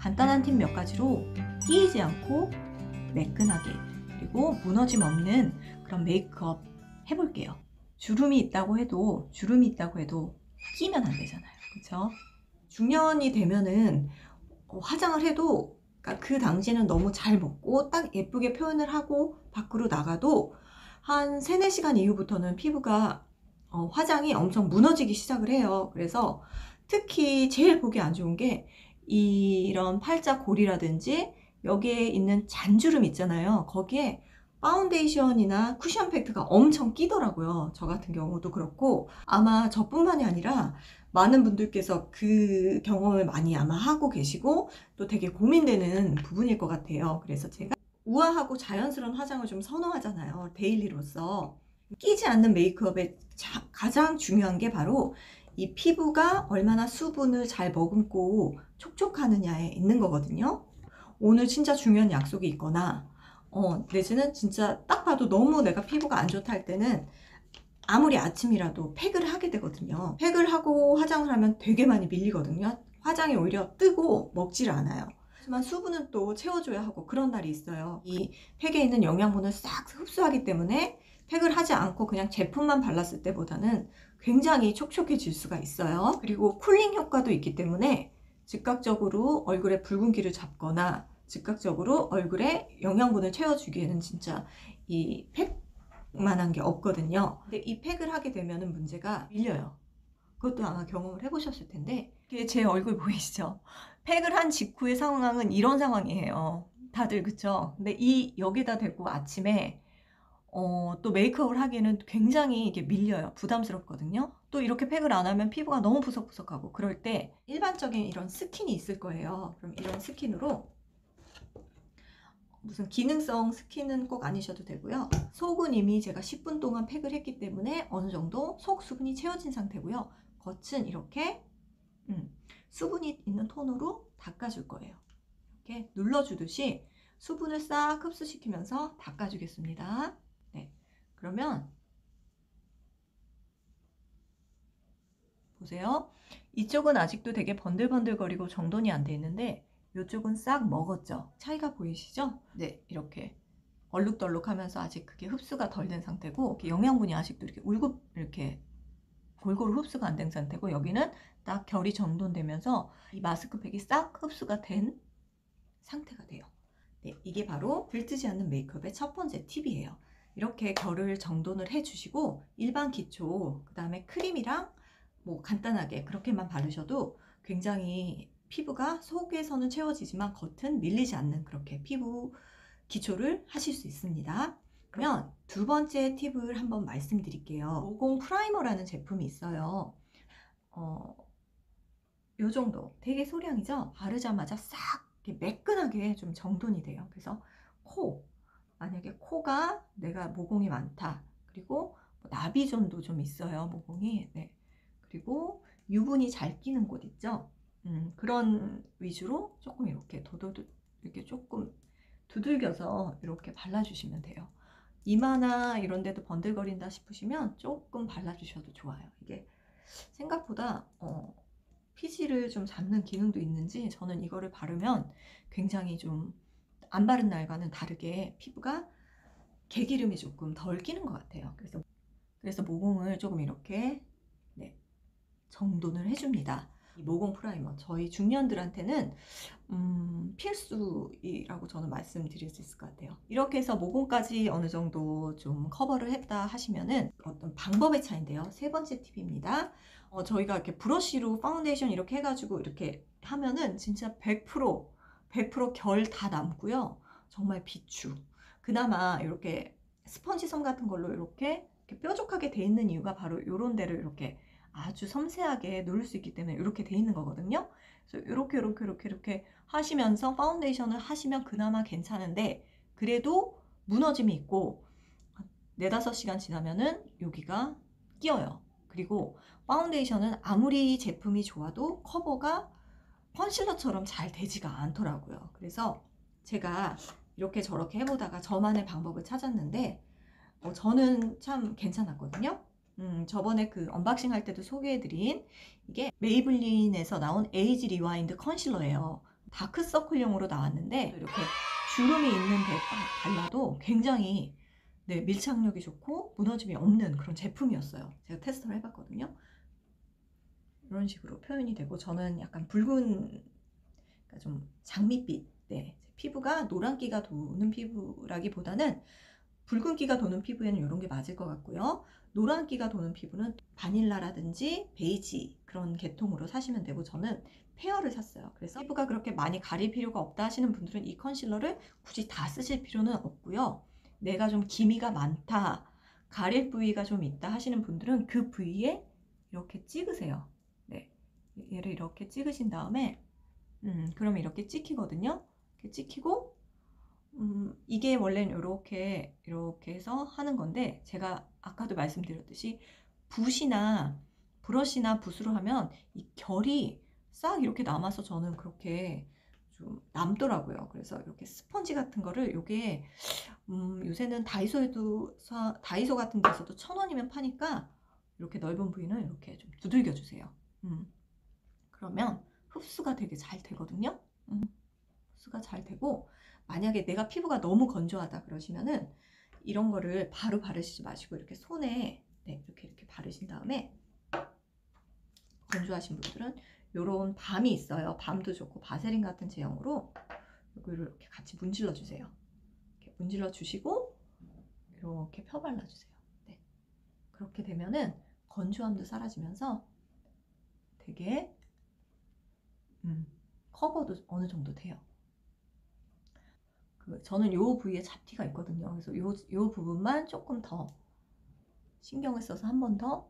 간단한 팁 몇 가지로 끼이지 않고 매끈하게 그리고 무너짐 없는 그런 메이크업 해볼게요. 주름이 있다고 해도 끼면 안 되잖아요. 그렇죠? 중년이 되면은 화장을 해도 그 당시에는 너무 잘 먹고 딱 예쁘게 표현을 하고 밖으로 나가도 한 3, 4시간 이후부터는 피부가 화장이 엄청 무너지기 시작을 해요. 그래서 특히 제일 보기 안 좋은 게 이런 팔자 골이라든지 여기에 있는 잔주름 있잖아요. 거기에 파운데이션이나 쿠션 팩트가 엄청 끼더라고요. 저 같은 경우도 그렇고 아마 저뿐만이 아니라 많은 분들께서 그 경험을 많이 아마 하고 계시고 또 되게 고민되는 부분일 것 같아요. 그래서 제가 우아하고 자연스러운 화장을 좀 선호하잖아요. 데일리로서. 끼지 않는 메이크업의 가장 중요한 게 바로 이 피부가 얼마나 수분을 잘 머금고 촉촉하느냐에 있는 거거든요. 오늘 진짜 중요한 약속이 있거나 내지는 진짜 딱 봐도 너무 내가 피부가 안 좋다 할 때는 아무리 아침이라도 팩을 하게 되거든요. 팩을 하고 화장을 하면 되게 많이 밀리거든요. 화장이 오히려 뜨고 먹지를 않아요. 하지만 수분은 또 채워줘야 하고 그런 날이 있어요. 이 팩에 있는 영양분을 싹 흡수하기 때문에 팩을 하지 않고 그냥 제품만 발랐을 때보다는 굉장히 촉촉해질 수가 있어요. 그리고 쿨링 효과도 있기 때문에 즉각적으로 얼굴에 붉은기를 잡거나 즉각적으로 얼굴에 영양분을 채워주기에는 진짜 이 팩만한 게 없거든요. 근데 이 팩을 하게 되면은 문제가 밀려요. 그것도 아마 경험을 해보셨을 텐데 이게 제 얼굴 보이시죠? 팩을 한 직후의 상황은 이런 상황이에요. 다들 그쵸? 근데 여기다 대고 아침에 또 메이크업을 하기에는 굉장히 이게 밀려요. 부담스럽거든요. 또 이렇게 팩을 안 하면 피부가 너무 푸석푸석하고 그럴 때 일반적인 이런 스킨이 있을 거예요. 그럼 이런 스킨으로 무슨 기능성 스킨은 꼭 아니셔도 되고요. 속은 이미 제가 10분 동안 팩을 했기 때문에 어느 정도 속 수분이 채워진 상태고요. 겉은 이렇게 수분이 있는 톤으로 닦아줄 거예요. 이렇게 눌러주듯이 수분을 싹 흡수시키면서 닦아주겠습니다. 네, 그러면 보세요. 이쪽은 아직도 되게 번들번들거리고 정돈이 안 돼 있는데 이쪽은 싹 먹었죠. 차이가 보이시죠? 네, 이렇게 얼룩덜룩하면서 아직 그게 흡수가 덜 된 상태고 영양분이 아직도 이렇게 이렇게 골고루 흡수가 안 된 상태고 여기는 딱 결이 정돈되면서 이 마스크팩이 싹 흡수가 된 상태가 돼요. 네, 이게 바로 들뜨지 않는 메이크업의 첫 번째 팁이에요. 이렇게 결을 정돈을 해주시고 일반 기초, 그 다음에 크림이랑 뭐 간단하게 그렇게만 바르셔도 굉장히 피부가 속에서는 채워지지만 겉은 밀리지 않는 그렇게 피부 기초를 하실 수 있습니다. 그러면 두 번째 팁을 한번 말씀드릴게요. 모공 프라이머라는 제품이 있어요. 요 정도 되게 소량이죠. 바르자마자 싹 이렇게 매끈하게 좀 정돈이 돼요. 그래서 만약에 코가 내가 모공이 많다, 그리고 나비존도 좀 있어요, 모공이. 네. 그리고 유분이 잘 끼는 곳 있죠. 그런 위주로 조금 이렇게 이렇게 조금 두들겨서 이렇게 발라주시면 돼요. 이마나 이런 데도 번들거린다 싶으시면 조금 발라주셔도 좋아요. 이게 생각보다 피지를 좀 잡는 기능도 있는지 저는 이거를 바르면 굉장히 좀 안 바른 날과는 다르게 피부가 개기름이 조금 덜 끼는 것 같아요. 그래서 모공을 조금 이렇게 정돈을 해줍니다. 이 모공 프라이머 저희 중년들한테는 필수이라고 저는 말씀드릴 수 있을 것 같아요. 이렇게 해서 모공까지 어느 정도 좀 커버를 했다 하시면은 어떤 방법의 차이인데요. 세 번째 팁입니다. 저희가 이렇게 브러쉬로 파운데이션 이렇게 해가지고 이렇게 하면은 진짜 100% 결 다 남고요. 정말 비추. 그나마 이렇게 스펀지 솜 같은 걸로 이렇게 뾰족하게 돼 있는 이유가 바로 이런 데를 이렇게 아주 섬세하게 누를 수 있기 때문에 이렇게 돼 있는 거거든요. 그래서 이렇게 하시면서 파운데이션을 하시면 그나마 괜찮은데 그래도 무너짐이 있고 4-5시간 지나면은 여기가 끼어요. 그리고 파운데이션은 아무리 제품이 좋아도 커버가 컨실러처럼 잘 되지가 않더라고요. 그래서 제가 이렇게 저렇게 해보다가 저만의 방법을 찾았는데 저는 참 괜찮았거든요. 저번에 그 언박싱 할 때도 소개해드린 이게 메이블린에서 나온 에이지 리와인드 컨실러예요. 다크서클용으로 나왔는데 이렇게 주름이 있는 데 발라도 굉장히 네, 밀착력이 좋고 무너짐이 없는 그런 제품이었어요. 제가 테스트를 해봤거든요. 이런 식으로 표현이 되고, 저는 약간 붉은, 그러니까 좀 장밋빛, 네, 피부가 노란기가 도는 피부라기보다는 붉은기가 도는 피부에는 이런 게 맞을 것 같고요. 노란기가 도는 피부는 바닐라라든지 베이지 그런 계통으로 사시면 되고, 저는 페어를 샀어요. 그래서 피부가 그렇게 많이 가릴 필요가 없다 하시는 분들은 이 컨실러를 굳이 다 쓰실 필요는 없고요. 내가 좀 기미가 많다, 가릴 부위가 좀 있다 하시는 분들은 그 부위에 이렇게 찍으세요. 네, 얘를 이렇게 찍으신 다음에 그러면 이렇게 찍히거든요. 이렇게 찍히고 이게 원래는 이렇게 해서 하는 건데, 제가 아까도 말씀드렸듯이 붓이나 브러쉬나 붓으로 하면 이 결이 싹 이렇게 남아서 저는 그렇게 좀 남더라고요. 그래서 이렇게 스펀지 같은 거를, 요게 요새는 다이소 같은 데서도 1,000원이면 파니까 이렇게 넓은 부위는 이렇게 좀 두들겨 주세요. 그러면 흡수가 되게 잘 되거든요. 흡수가 잘 되고, 만약에 내가 피부가 너무 건조하다 그러시면은 이런 거를 바로 바르시지 마시고 이렇게 손에 네, 이렇게 바르신 다음에, 건조하신 분들은 요런 밤이 있어요. 밤도 좋고 바세린 같은 제형으로 이거를 이렇게 같이 문질러 주세요. 이렇게 문질러 주시고 이렇게 펴 발라 주세요. 네. 그렇게 되면은 건조함도 사라지면서 되게 커버도 어느 정도 돼요. 저는 요 부위에 잡티가 있거든요. 그래서 요 부분만 조금 더 신경을 써서 한 번 더,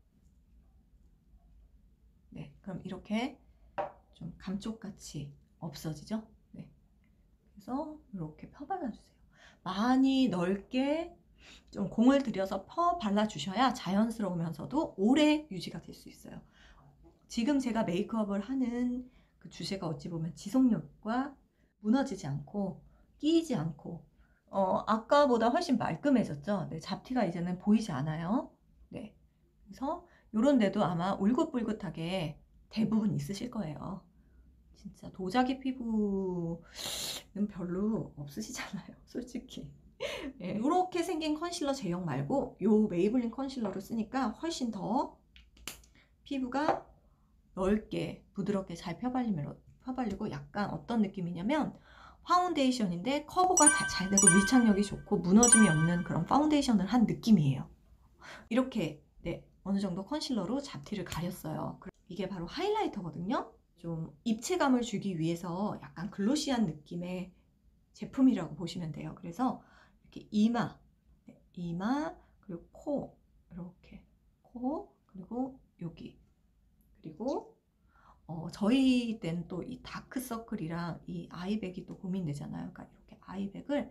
네, 그럼 이렇게 좀 감쪽같이 없어지죠. 네, 그래서 이렇게 펴 발라주세요. 많이 넓게 좀 공을 들여서 펴 발라주셔야 자연스러우면서도 오래 유지가 될 수 있어요. 지금 제가 메이크업을 하는 그 주제가 어찌 보면 지속력과 무너지지 않고 끼이지 않고, 아까보다 훨씬 말끔해졌죠. 네, 잡티가 이제는 보이지 않아요. 네, 그래서 요런 데도 아마 울긋불긋하게 대부분 있으실 거예요. 진짜 도자기 피부는 별로 없으시잖아요, 솔직히. 네, 이렇게 생긴 컨실러 제형 말고 요 메이블린 컨실러를 쓰니까 훨씬 더 피부가 넓게 부드럽게 잘 펴발리고, 약간 어떤 느낌이냐면 파운데이션인데 커버가 다 잘 되고 밀착력이 좋고 무너짐이 없는 그런 파운데이션을 한 느낌이에요. 이렇게 네, 어느 정도 컨실러로 잡티를 가렸어요. 이게 바로 하이라이터거든요. 좀 입체감을 주기 위해서 약간 글로시한 느낌의 제품이라고 보시면 돼요. 그래서 이렇게 이마, 네, 이마, 그리고 코, 이렇게 코, 그리고 여기, 그리고 저희 때는 또 이 다크서클이랑 이 아이백이 또 고민되잖아요. 그러니까 이렇게 아이백을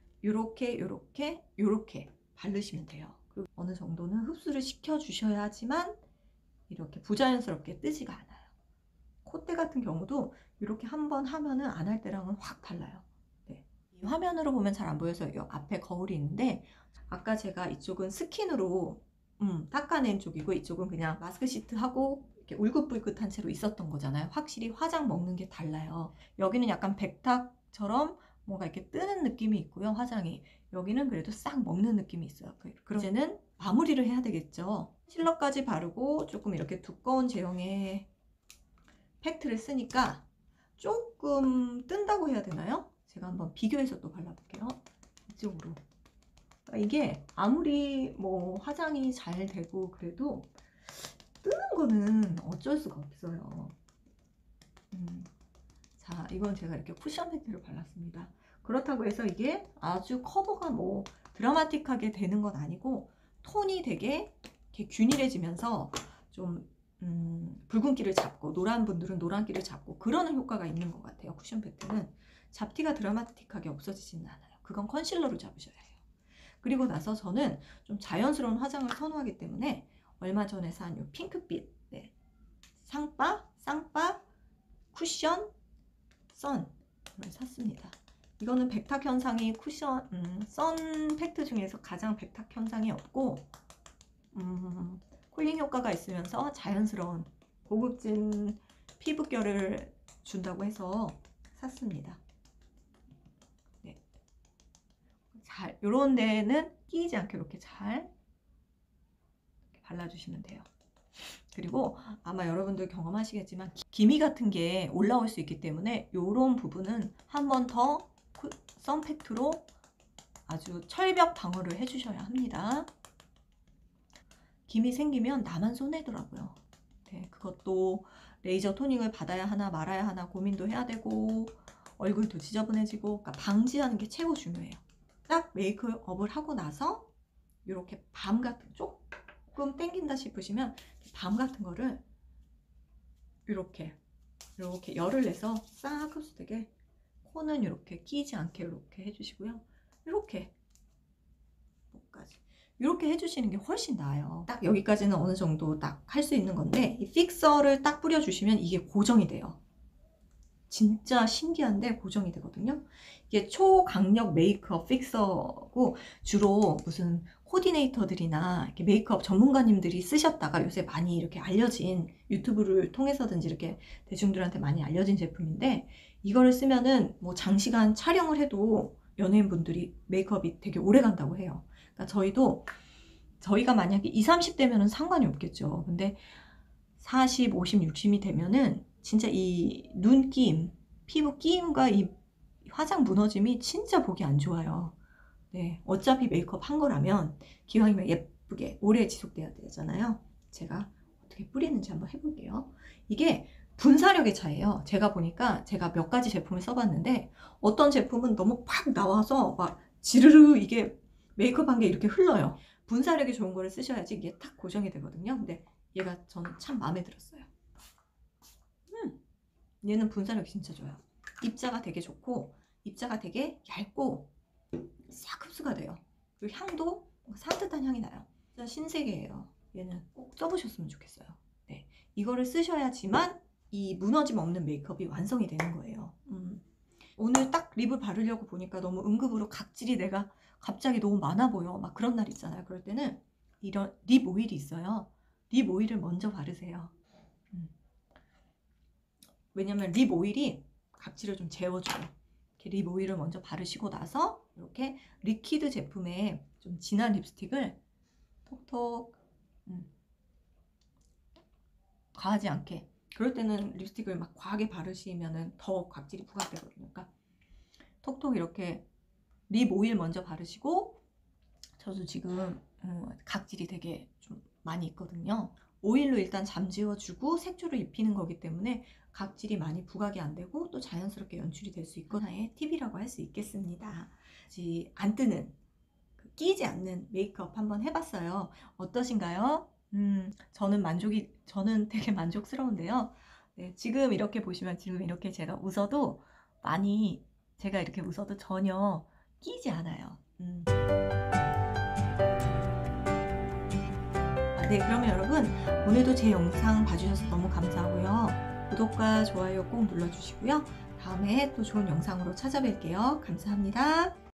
요렇게 바르시면 돼요. 그리고 어느 정도는 흡수를 시켜 주셔야지만 이렇게 부자연스럽게 뜨지가 않아요. 콧대 같은 경우도 이렇게 한번 하면은 안 할 때랑은 확 달라요. 네. 이 화면으로 보면 잘 안 보여서 이 앞에 거울이 있는데, 아까 제가 이쪽은 스킨으로 닦아낸 쪽이고 이쪽은 그냥 마스크 시트하고 이렇게 울긋불긋한 채로 있었던 거잖아요. 확실히 화장 먹는 게 달라요. 여기는 약간 백탁처럼 뭔가 이렇게 뜨는 느낌이 있고요, 화장이. 여기는 그래도 싹 먹는 느낌이 있어요. 그럼 이제는 마무리를 해야 되겠죠. 실러까지 바르고 조금 이렇게 두꺼운 제형의 팩트를 쓰니까 조금 뜬다고 해야 되나요? 제가 한번 비교해서 또 발라볼게요. 이쪽으로. 이게 아무리 뭐 화장이 잘 되고 그래도 뜨는 거는 어쩔 수가 없어요. 자, 이건 제가 이렇게 쿠션 팩트를 발랐습니다. 그렇다고 해서 이게 아주 커버가 뭐 드라마틱하게 되는 건 아니고, 톤이 되게 이렇게 균일해지면서 좀 붉은기를 잡고, 노란 분들은 노란기를 잡고 그러는 효과가 있는 것 같아요. 쿠션 팩트는 잡티가 드라마틱하게 없어지지는 않아요. 그건 컨실러로 잡으셔야 해요. 그리고 나서 저는 좀 자연스러운 화장을 선호하기 때문에 얼마 전에 산 요 핑크빛, 네, 쌍바 쿠션 선을 샀습니다. 이거는 백탁 현상이 선 팩트 중에서 가장 백탁 현상이 없고 쿨링 효과가 있으면서 자연스러운 고급진 피부결을 준다고 해서 샀습니다. 네. 잘, 요런 데는 끼이지 않게 이렇게 잘 발라주시면 돼요. 그리고 아마 여러분들 경험하시겠지만 기미 같은 게 올라올 수 있기 때문에 요런 부분은 한 번 더 썬팩트로 아주 철벽 방어를 해주셔야 합니다. 기미 생기면 나만 손해더라고요. 네, 그것도 레이저 토닝을 받아야 하나 말아야 하나 고민도 해야 되고 얼굴도 지저분해지고, 그러니까 방지하는 게 최고 중요해요. 딱 메이크업을 하고 나서 이렇게 밤 같은 조금 땡긴다 싶으시면 밤 같은 거를 이렇게 열을 내서 싹 흡수되게, 코는 이렇게 끼지 않게 이렇게 해주시고요. 이렇게 목까지 이렇게 해주시는 게 훨씬 나아요. 딱 여기까지는 어느 정도 딱 할 수 있는 건데, 이 픽서를 딱 뿌려주시면 이게 고정이 돼요. 진짜 신기한데 고정이 되거든요. 이게 초강력 메이크업 픽서고, 주로 무슨 코디네이터들이나 이렇게 메이크업 전문가님들이 쓰셨다가 요새 많이 이렇게 알려진, 유튜브를 통해서든지 이렇게 대중들한테 많이 알려진 제품인데, 이거를 쓰면은 뭐 장시간 촬영을 해도 연예인분들이 메이크업이 되게 오래 간다고 해요. 그러니까 저희가 만약에 20, 30대면은 상관이 없겠죠. 근데 40, 50, 60이 되면은 진짜 이 눈끼임, 피부 끼임과 이 화장 무너짐이 진짜 보기 안 좋아요. 네, 어차피 메이크업 한 거라면 기왕이면 예쁘게 오래 지속돼야 되잖아요. 제가 어떻게 뿌리는지 한번 해볼게요. 이게 분사력의 차이예요. 제가 보니까 제가 몇 가지 제품을 써봤는데, 어떤 제품은 너무 팍 나와서 막 지르르 이게 메이크업 한 게 이렇게 흘러요. 분사력이 좋은 거를 쓰셔야지 이게 탁 고정이 되거든요. 근데 얘가 저는 참 마음에 들었어요. 얘는 분사력이 진짜 좋아요. 입자가 되게 좋고, 입자가 되게 얇고 싹 흡수가 돼요. 그리고 향도 산뜻한 향이 나요. 진짜 신세계예요. 얘는 꼭 써보셨으면 좋겠어요. 네, 이거를 쓰셔야지만 이 무너짐 없는 메이크업이 완성이 되는 거예요. 오늘 딱 립을 바르려고 보니까 너무 응급으로 각질이 내가 갑자기 너무 많아 보여, 막 그런 날 있잖아요. 그럴 때는 이런 립 오일이 있어요. 립 오일을 먼저 바르세요. 왜냐면 립 오일이 각질을 좀 재워줘요. 이렇게 립 오일을 먼저 바르시고 나서 이렇게 리퀴드 제품에 좀 진한 립스틱을 톡톡, 과하지 않게. 그럴 때는 립스틱을 막 과하게 바르시면은 더 각질이 부각되거든요. 그러니까 톡톡 이렇게 립 오일 먼저 바르시고, 저도 지금 각질이 되게 좀 많이 있거든요. 오일로 일단 잠재워주고 색조를 입히는 거기 때문에 각질이 많이 부각이 안 되고 또 자연스럽게 연출이 될 수 있고, 하나의 팁이라고 할 수 있겠습니다. 안 뜨는, 끼지 않는 메이크업 한번 해봤어요. 어떠신가요? 저는 되게 만족스러운데요. 네, 지금 이렇게 보시면, 지금 이렇게 제가 웃어도 제가 이렇게 웃어도 전혀 끼지 않아요. 네, 그러면 여러분, 오늘도 제 영상 봐주셔서 너무 감사하고요. 구독과 좋아요 꼭 눌러주시고요. 다음에 또 좋은 영상으로 찾아뵐게요. 감사합니다.